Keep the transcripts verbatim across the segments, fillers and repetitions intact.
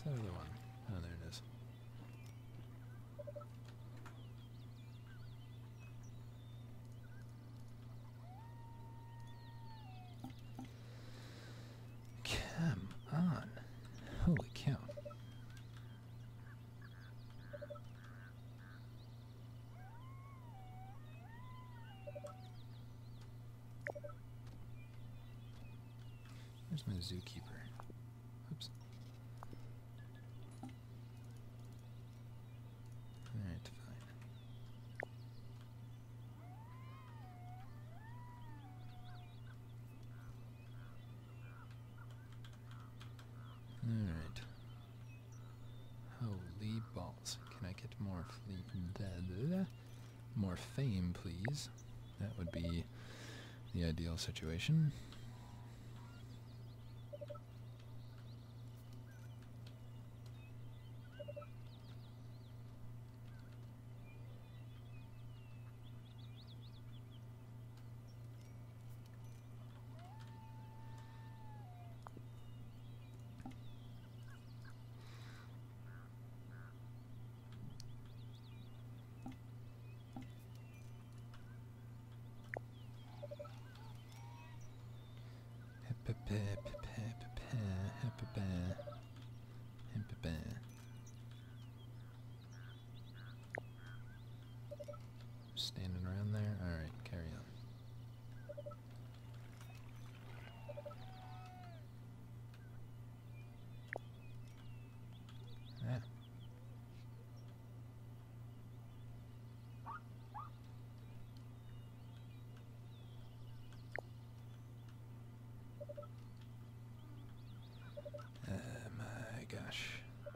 that other one? Oh, there it is. Come on. Holy cow. Where's my zookeeper? Oops. Alright, fine. Alright. Holy balls. Can I get more fleet more fame, please? That would be the ideal situation. Standing around there? Alright, carry on. Ah. Oh my gosh.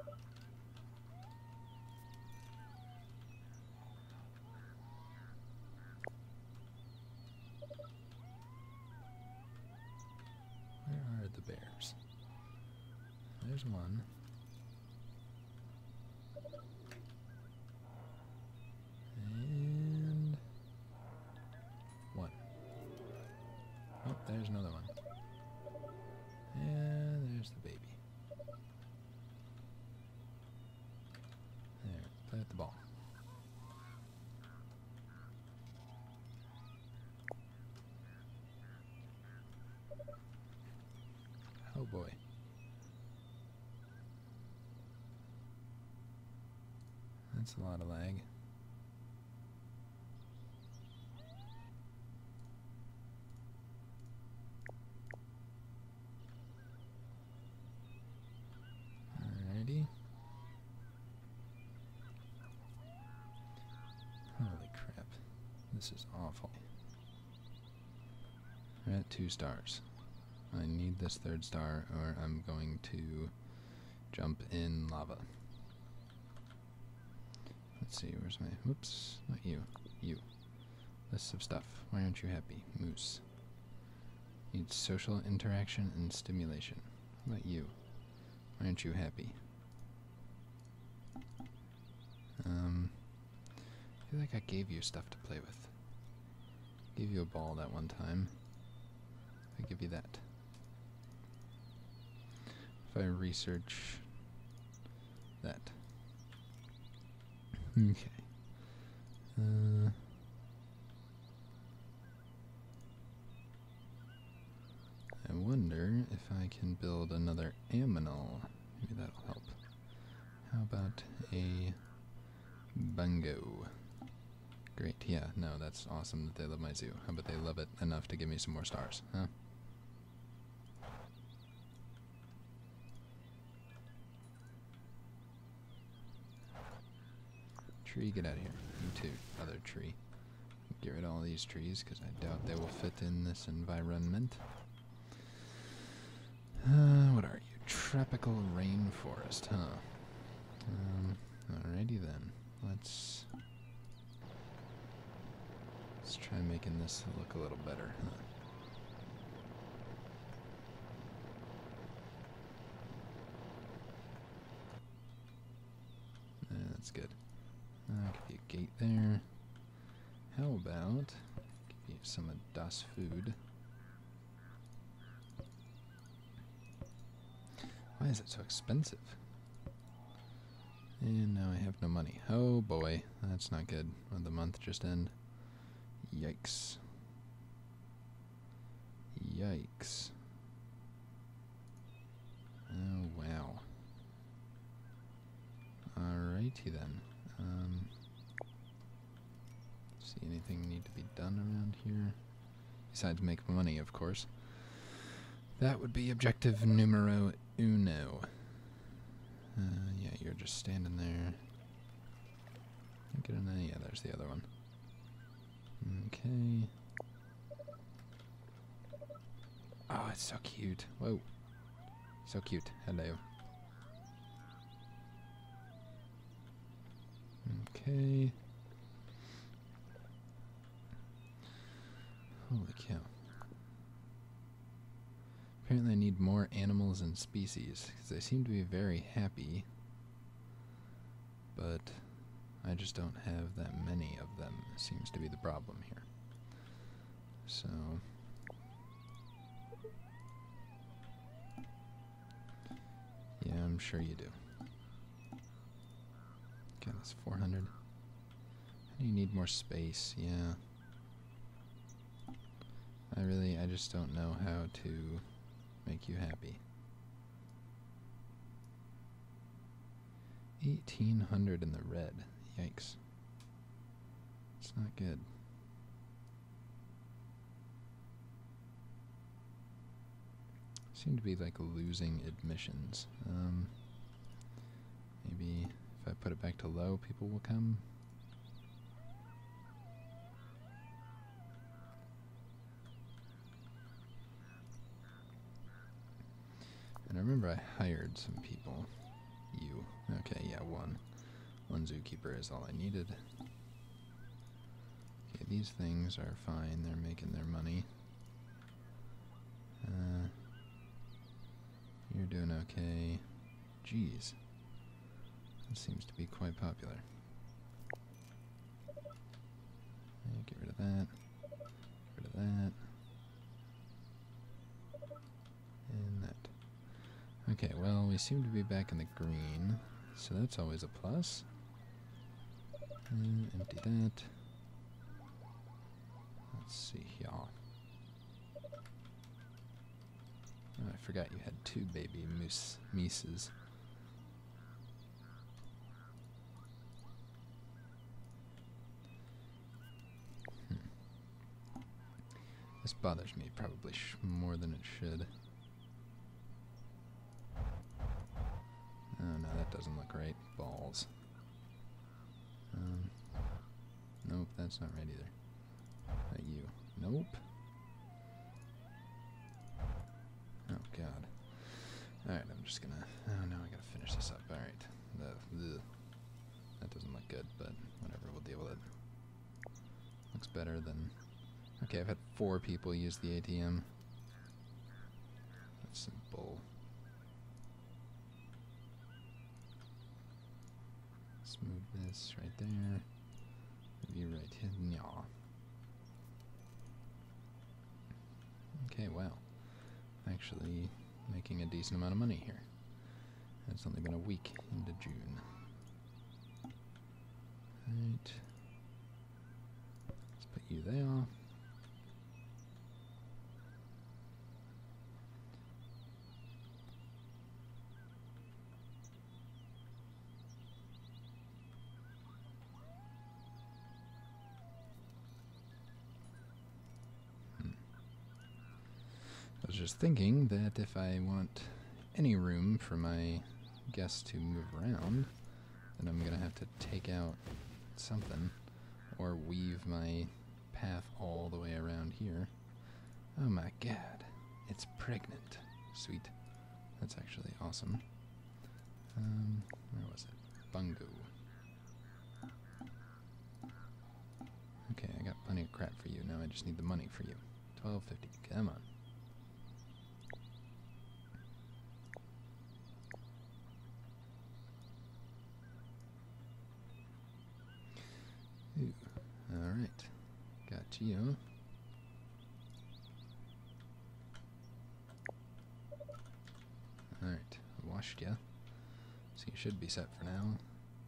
Where are the bears? There's one. And one. Oh, there's another one. And there's the baby. There, play with the ball. Oh boy. That's a lot of lag. Alrighty. Holy crap. This is awful. We're at two stars. I need this third star or I'm going to jump in lava. Let's see, where's my... Whoops, not you. You. List of stuff. Why aren't you happy? Moose. Needs social interaction and stimulation. How about you? Why aren't you happy? Um, I feel like I gave you stuff to play with. Gave you a ball that one time. I give you that. If I research that. Okay. Uh, I wonder if I can build another aminal. Maybe that'll help. How about a bungo? Great, yeah, no, that's awesome that they love my zoo. How about they love it enough to give me some more stars, huh? Tree, get out of here. You too, other tree. Get rid of all these trees, because I doubt they will fit in this environment. Uh, what are you? Tropical rainforest, huh? Um, alrighty then. Let's... Let's try making this look a little better, huh? Yeah, that's good. I'll give you a gate there. How about give you some of das food? Why is it so expensive? And now I have no money. Oh boy, that's not good. Will the month just end? Yikes. Yikes. Oh wow. Alrighty then. Um, see anything need to be done around here? Besides make money, of course. That would be objective numero uno. Uh, yeah, you're just standing there. Get an A. Yeah, there's the other one. Okay. Oh, it's so cute. Whoa. So cute. Hello. Okay. Holy cow. Apparently I need more animals and species, because they seem to be very happy, but I just don't have that many of them, seems to be the problem here. So, yeah, I'm sure you do. Okay, that's four hundred. You need more space, yeah. I really, I just don't know how to make you happy. eighteen hundred in the red. Yikes. It's not good. Seem to be like losing admissions. Um, maybe if I put it back to low, people will come. And I remember I hired some people. You. Okay, yeah, one. One zookeeper is all I needed. Okay, these things are fine. They're making their money. Uh, you're doing okay. Jeez. That seems to be quite popular. Yeah, get rid of that. Get rid of that. And that. Okay, well, we seem to be back in the green, so that's always a plus. And empty that. Let's see here. Oh, I forgot you had two baby moose mices. Hmm. This bothers me probably sh more than it should. Oh no, that doesn't look right. Balls. Um, nope, that's not right either. Not you. Nope. Oh god. Alright, I'm just gonna... Oh no, I gotta finish this up. Alright. The, that doesn't look good, but whatever, we'll deal with it. Looks better than... Okay, I've had four people use the A T M. That's some bull. Let's move this right there. Maybe right here. Nyaw. Okay, wow. Actually making a decent amount of money here. It's only been a week into June. Right. Let's put you there. I was just thinking that if I want any room for my guests to move around, then I'm going to have to take out something or weave my path all the way around here. Oh my god, it's pregnant. Sweet. That's actually awesome. Um, where was it? Bungo. Okay, I got plenty of crap for you. Now I just need the money for you. twelve fifty. Come on. Ooh. Alright. Got you. Alright. I washed you. So you should be set for now.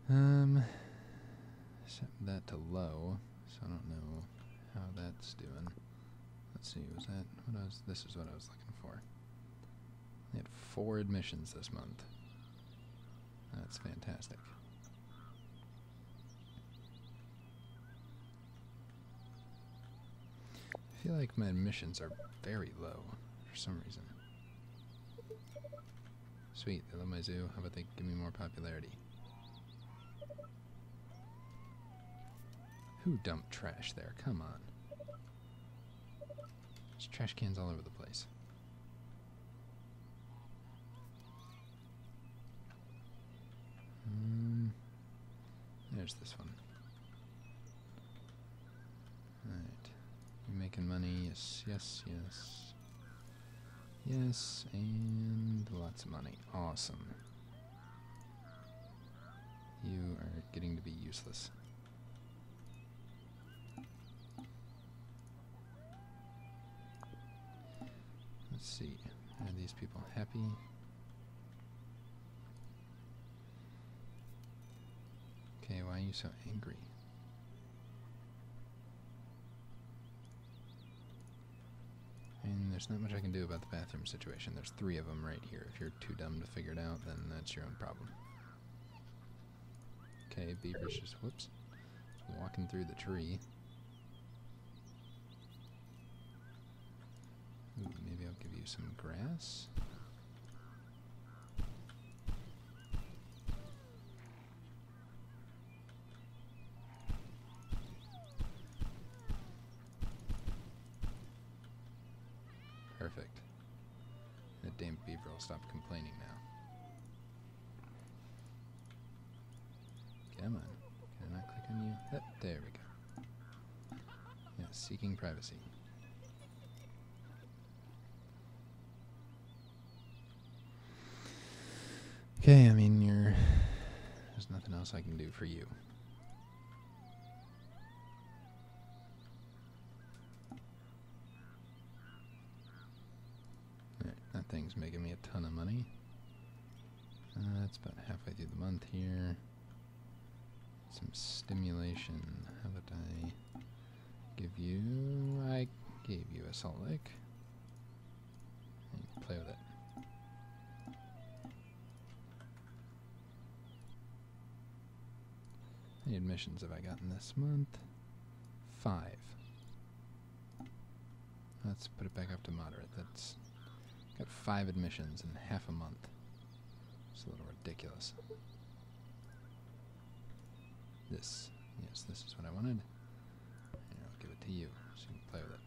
Um, set that to low, so I don't know how that's doing. Let's see, was that what I was, this is what I was looking for. We had four admissions this month. That's fantastic. I feel like my admissions are very low for some reason. Sweet, they love my zoo. How about they give me more popularity? Who dumped trash there? Come on. There's trash cans all over the place. Um, there's this one. Alright. You making money? Yes, yes, yes. Yes, and lots of money. Awesome. You are getting to be useless. Let's see. Are these people happy? Okay, why are you so angry? And there's not much I can do about the bathroom situation. There's three of them right here. If you're too dumb to figure it out, then that's your own problem. Okay, beaver's just, whoops, just walking through the tree. Ooh, maybe I'll give you some grass. Perfect. That damn beaver will stop complaining now. Come on. Can I not click on you? Oh, there we go. Yeah, seeking privacy. Okay, I mean, you're... There's nothing else I can do for you. That thing's making me a ton of money. Uh, that's about halfway through the month here. Some stimulation. How about I give you... I gave you a salt lick. And play with it. How many admissions have I gotten this month? Five. Let's put it back up to moderate. That's... Got five admissions in half a month. It's a little ridiculous. This. Yes, this is what I wanted. Here, I'll give it to you so you can play with it.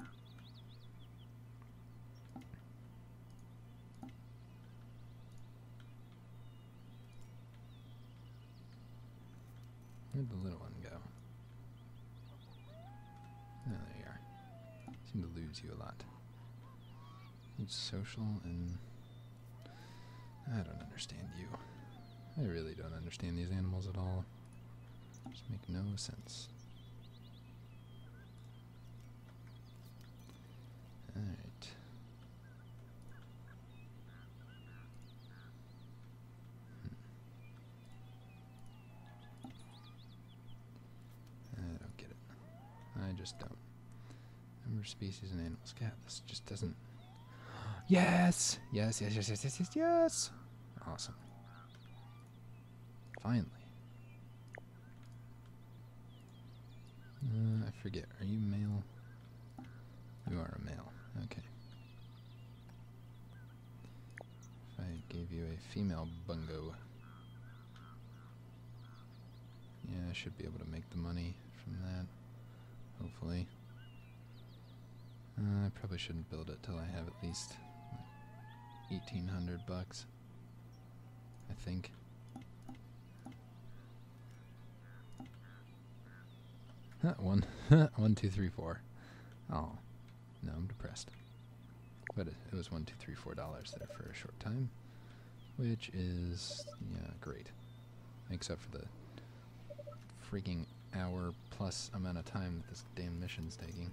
Where'd the little one go? Oh, there you are. Seem to lose you a lot. It's social and... I don't understand you. I really don't understand these animals at all. Just make no sense. Alright. Hmm. I don't get it. I just don't. Number of species and animals. God, this just doesn't... Yes! Yes, yes, yes, yes, yes, yes, yes! Awesome. Finally. Uh, I forget. Are you male? You are a male. Okay. If I gave you a female bungo... Yeah, I should be able to make the money from that. Hopefully. Uh, I probably shouldn't build it till I have at least eighteen hundred bucks. I think. Huh, one, one, two, three, four. Oh, no, I'm depressed. But it, it was one, two, three, four dollars there for a short time, which is yeah great. Makes up for the freaking hour plus amount of time that this damn mission's taking.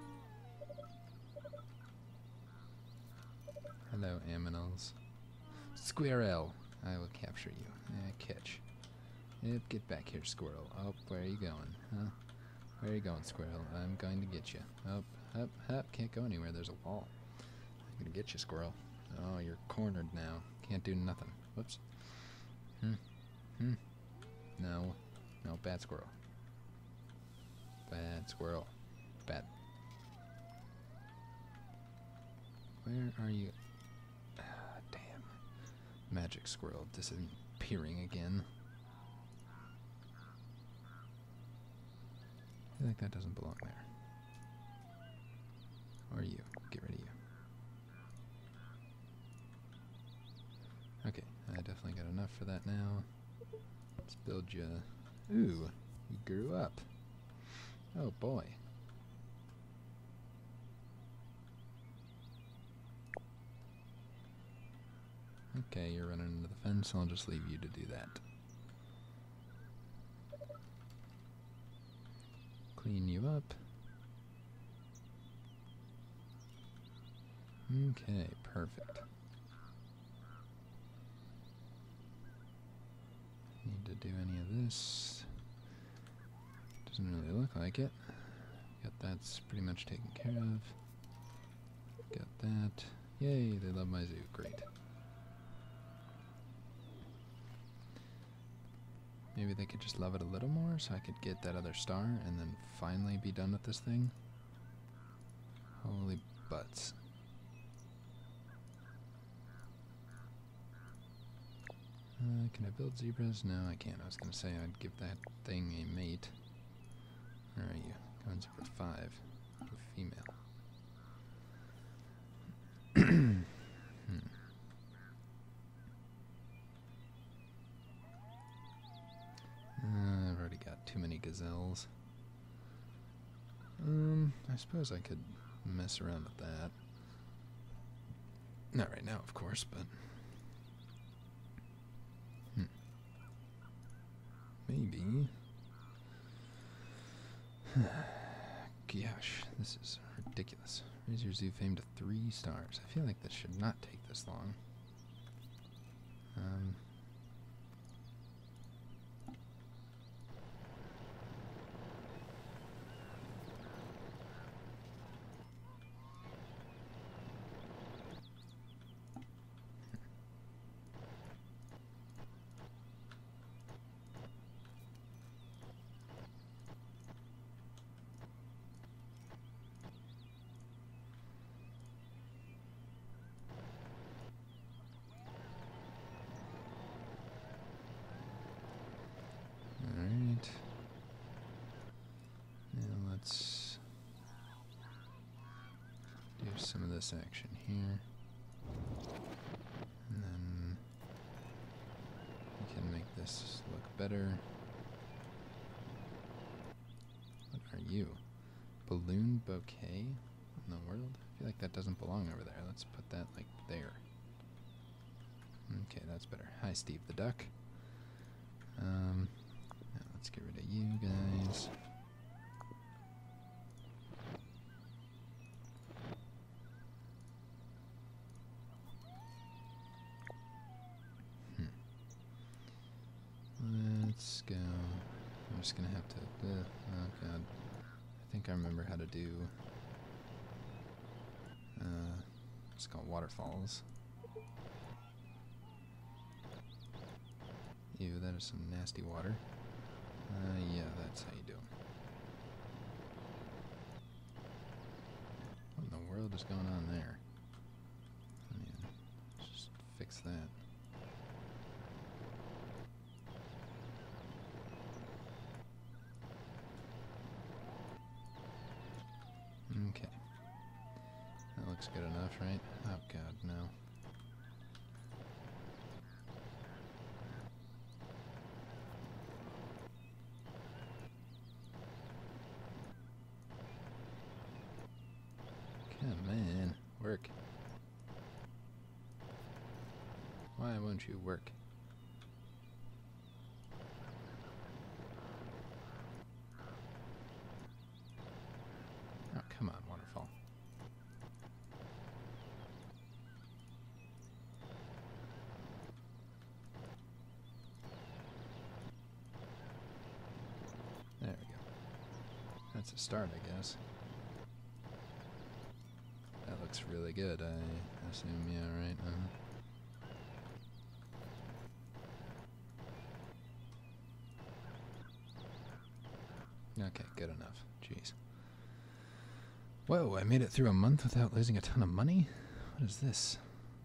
Hello, aminals. Squirrel! I will capture you. Eh, catch. Yep, get back here, squirrel. Oh, where are you going? Huh? Where are you going, squirrel? I'm going to get you. Up, up, up. Can't go anywhere. There's a wall. I'm gonna get you, squirrel. Oh, you're cornered now. Can't do nothing. Whoops. Hmm. Hmm. No. No, bad squirrel. Bad squirrel. Bad. Where are you? Ah, damn. Magic squirrel disappearing again. I feel like that doesn't belong there. Or you. Get rid of you. Okay, I definitely got enough for that now. Let's build you. Ooh, you grew up. Oh boy. Okay, you're running into the fence. I'll just leave you to do that. Clean you up. Okay, perfect. Need to do any of this. Doesn't really look like it. Got that's pretty much taken care of. Got that. Yay, they love my zoo. Great. Maybe they could just love it a little more so I could get that other star and then finally be done with this thing. Holy butts. Uh, can I build zebras? No, I can't. I was going to say I'd give that thing a mate. Where are you? Going zebra five. You're female. hmm. uh, I've already got too many gazelles. Um, I suppose I could mess around with that. Not right now, of course, but... Hmm. Maybe... Gosh, this is ridiculous. Raise your zoo fame to three stars. I feel like this should not take this long. Um... Alright. Now let's do some of this action here. And then we can make this look better. What are you? Balloon bouquet? What in the world? I feel like that doesn't belong over there. Let's put that like there. Okay, that's better. Hi, Steve the Duck. Um, now let's get rid of you guys. Hmm. Let's go. I'm just gonna have to. Uh, oh god. I think I remember how to do. Uh, it's called Waterfalls. Ew, that is some nasty water. Uh, yeah, that's how you do 'em. What in the world is going on there? I mean, let's just fix that. Okay. That looks good enough, right? Oh god, no. Come on, work. Why won't you work? Oh, come on, waterfall. That's a start, I guess. That looks really good, I assume. Yeah, right. Uh-huh. Okay, good enough. Jeez. Whoa, I made it through a month without losing a ton of money? What is this?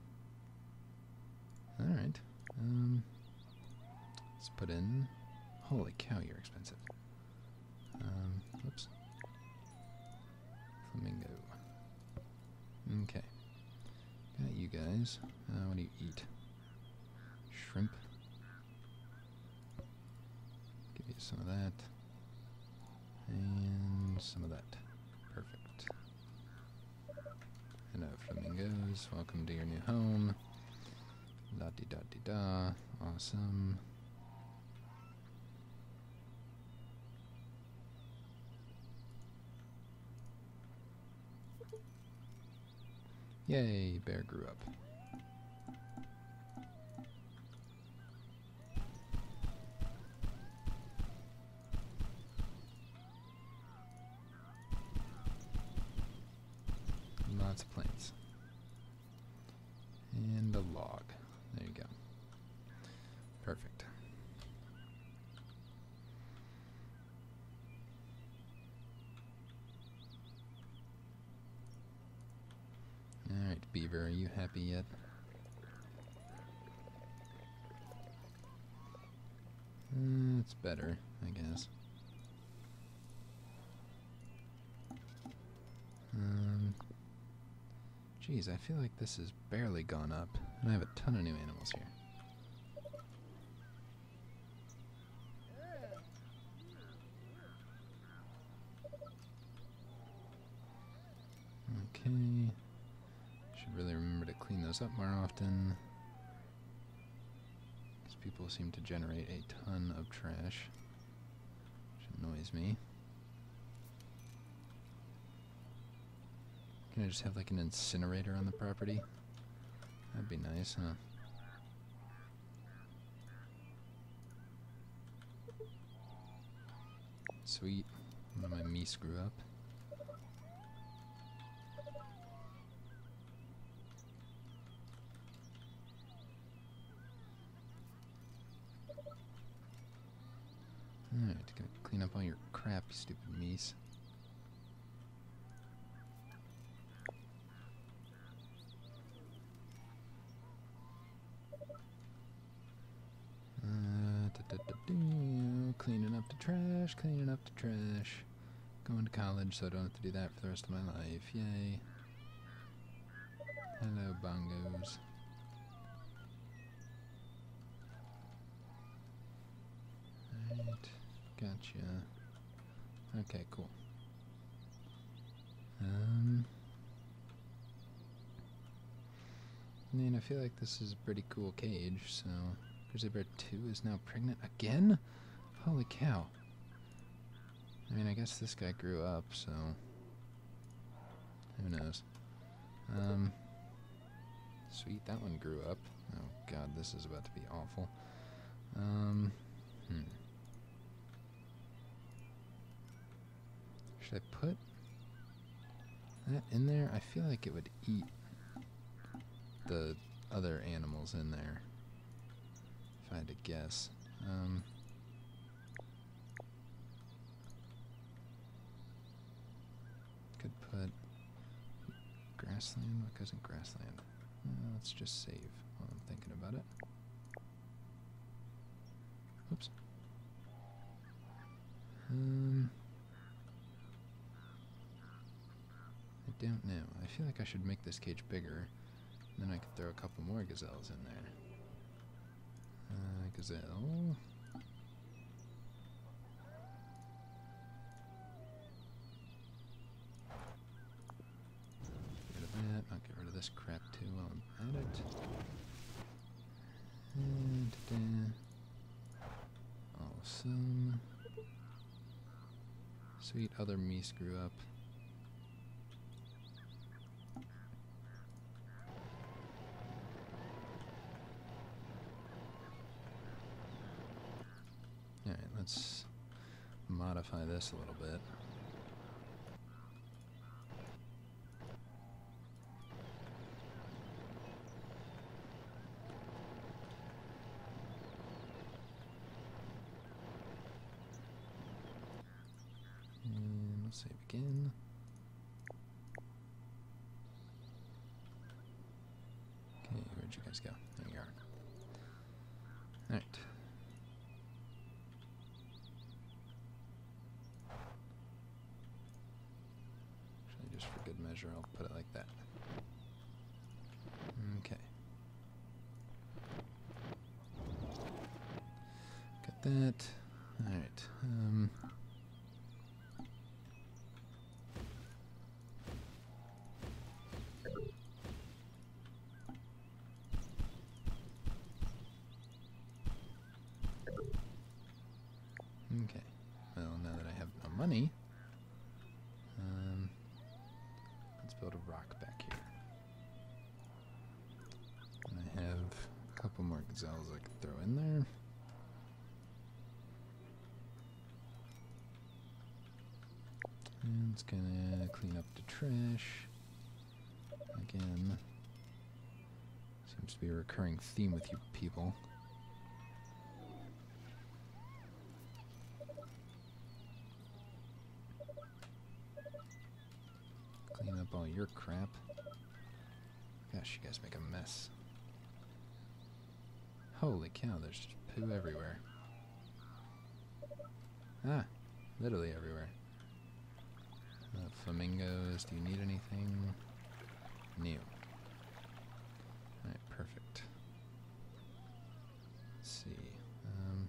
Alright. Um, let's put in... Holy cow, you're expensive. Um, whoops. Flamingo. Okay. Got you guys. Uh, what do you eat? Shrimp. Give you some of that. And some of that. Perfect. Hello, flamingos. Welcome to your new home. La-di-da-di-da. Awesome. Yay, bear grew up. Lots of plants. And a log. There you go. Perfect. Alright, beaver, are you happy yet? Uh, it's better, I guess. Um, geez, I feel like this has barely gone up, and I have a ton of new animals here. Okay. Should really remember to clean those up more often. Because people seem to generate a ton of trash, which annoys me. Can I just have like an incinerator on the property? That'd be nice, huh? Sweet. One of my meese grew up. Alright, gonna clean up all your crap, you stupid meese. Uh, da, da, da, da, cleaning up the trash, cleaning up the trash. Going to college, so I don't have to do that for the rest of my life. Yay. Hello, bongos. Alright, gotcha. Okay, cool. Um, I mean, I feel like this is a pretty cool cage, so... Grizzly Bear two is now pregnant again? Holy cow. I mean, I guess this guy grew up, so... Who knows? Um, sweet, that one grew up. Oh god, this is about to be awful. Um, hmm. Should I put that in there? I feel like it would eat the other animals in there, if I had to guess. Um, could put grassland. What goes in grassland? Uh, let's just save while I'm thinking about it. Oops. Um, I don't know. I feel like I should make this cage bigger. And then I could throw a couple more gazelles in there. Uh, gazelle. Get rid of that. I'll get rid of this crap too while I'm at it. And da-da. Awesome. Sweet, other meese grew up. Alright, let's modify this a little bit. save again. Okay, where'd you guys go? There you are. Alright. Actually, just for good measure, I'll put it like that. Okay. Got that. Alright. Um... Okay, well, now that I have no money, um, let's build a rock back here. And I have a couple more gazelles I could throw in there. And it's gonna clean up the trash. Again, seems to be a recurring theme with you people. Clean up all your crap. Gosh, you guys make a mess. Holy cow, there's just poo everywhere. Ah, literally everywhere. Uh, flamingos, do you need anything? New. Alright, perfect. Let's see. Um,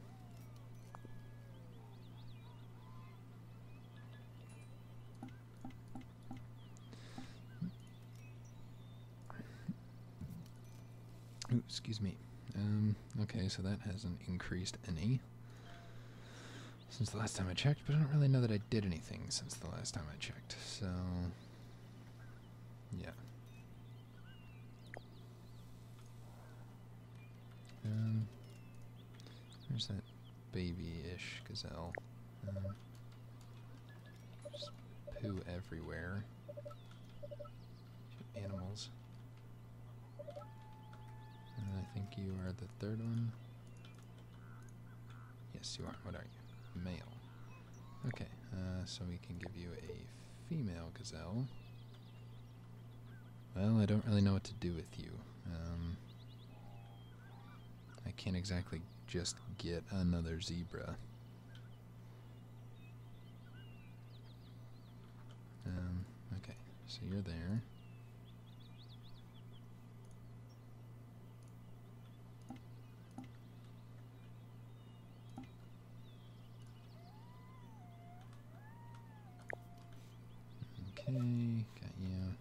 ooh, excuse me. Um, okay, so that hasn't increased any since the last time I checked, but I don't really know that I did anything since the last time I checked, so yeah. Um, there's that baby-ish gazelle. Um, just poo everywhere. Animals. And I think you are the third one. Yes, you are. What are you? Male. Okay, uh, so we can give you a female gazelle. Well, I don't really know what to do with you. Um, I can't exactly just get another zebra. Um, okay, so you're there. Okay, got you.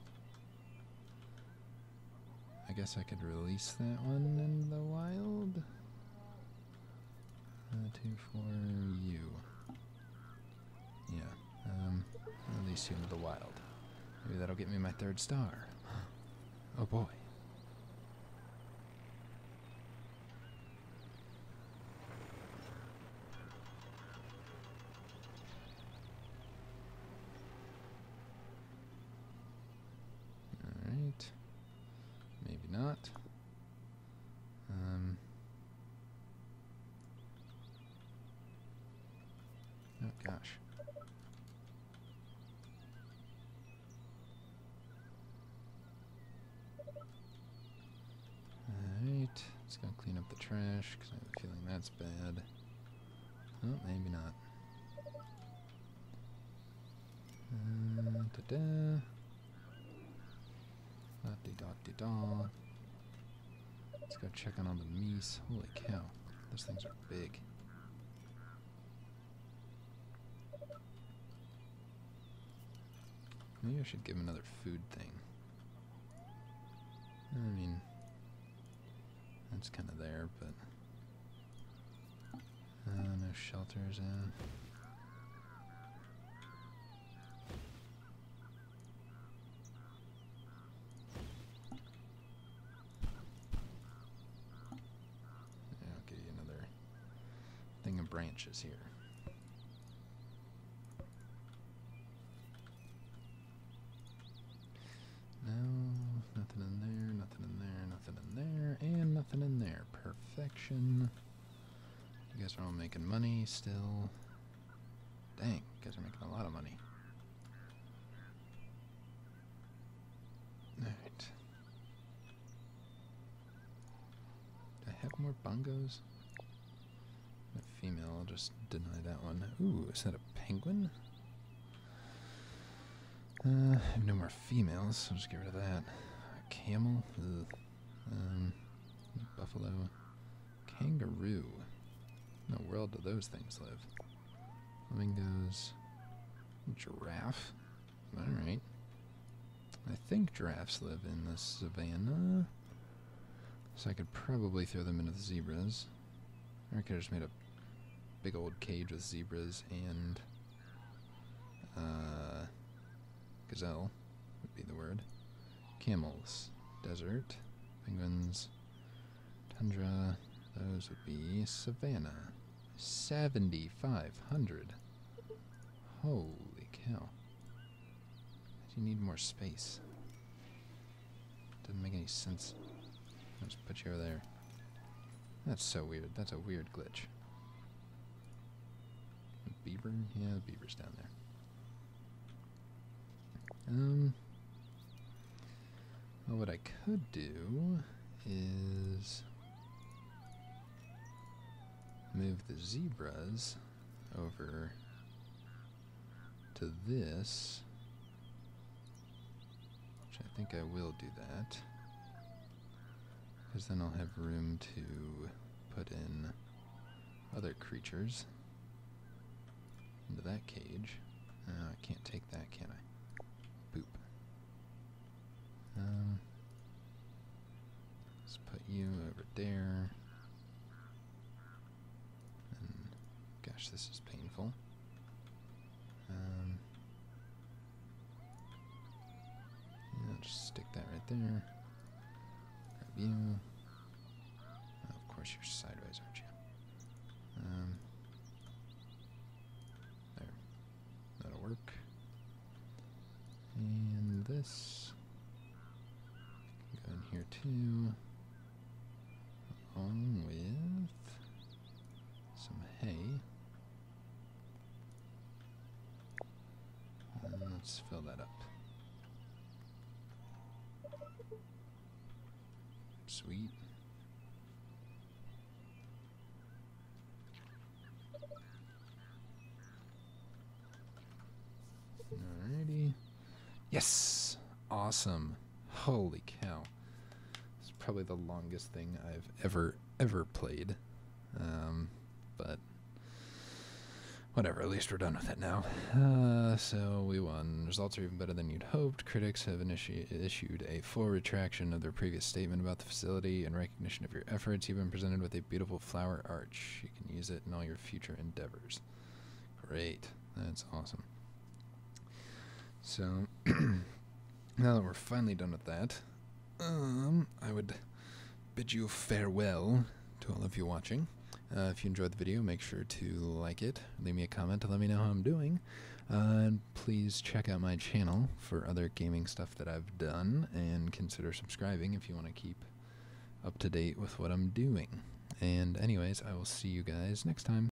I guess I could release that one in the wild. Uh, two for you. Yeah, um, release you into the wild. Maybe that'll get me my third star. Oh boy. Alright. Maybe not. Um. Oh gosh. Alright. Let's go clean up the trash because I have a feeling that's bad. Oh, maybe not. Uh, da-da. Da-de-da-de-da. Let's go check on all the meese. Holy cow. Those things are big. Maybe I should give him another food thing. I mean, that's kind of there, but... Uh, no shelters, uh... I'll give you another thing of branches here. No, nothing in there, nothing in there, nothing in there, and nothing in there. Perfection. You guys are all making money still. Dang, you guys are making a lot of money. more bongos? A female, I'll just deny that one. Ooh, is that a penguin? Uh, I have no more females, so I'll just get rid of that. A camel? Ugh. Um, buffalo. Kangaroo. In the world do those things live? Flamingos. Giraffe. Alright. I think giraffes live in the savannah. So I could probably throw them into the zebras. Or I could have just made a big old cage with zebras and uh, gazelle would be the word. Camels. Desert. Penguins. Tundra. Those would be savannah. seventy-five hundred. Holy cow. You need more space. Doesn't make any sense. I'll just put you over there. That's so weird. That's a weird glitch. A beaver? Yeah, the beaver's down there. Um. Well, what I could do is move the zebras over to this. Which I think I will do that. Because then I'll have room to put in other creatures into that cage. Uh, I can't take that, can I? Boop. Um, let's put you over there. And gosh, this is painful. Um, yeah, I'll just stick that right there. Grab you. Oh, of course, you're sideways, aren't you? Um, there. That'll work. And this. Go in here too. Along with some hay. And let's fill that up. Sweet. Alrighty. Yes! Awesome. Holy cow. This is probably the longest thing I've ever, ever played. Um, but whatever, at least we're done with it now. Uh, so we won. Results are even better than you'd hoped. Critics have initi issued a full retraction of their previous statement about the facility. In recognition of your efforts, you've been presented with a beautiful flower arch. You can use it in all your future endeavors. Great. That's awesome. So, now that we're finally done with that, um, I would bid you farewell to all of you watching. Uh, if you enjoyed the video, make sure to like it, leave me a comment to let me know how I'm doing, uh, and please check out my channel for other gaming stuff that I've done, and consider subscribing if you want to keep up to date with what I'm doing. And anyways, I will see you guys next time.